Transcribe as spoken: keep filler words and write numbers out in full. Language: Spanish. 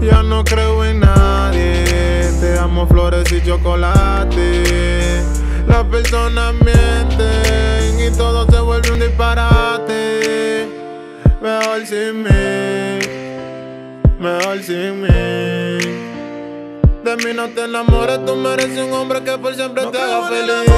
Ya no creo en nadie, te amo flores y chocolate. Las personas mienten y todo se vuelve un disparate. Mejor sin mí, mejor sin mí. De mí no te enamores, tú mereces un hombre que por siempre No te haga creo en el feliz.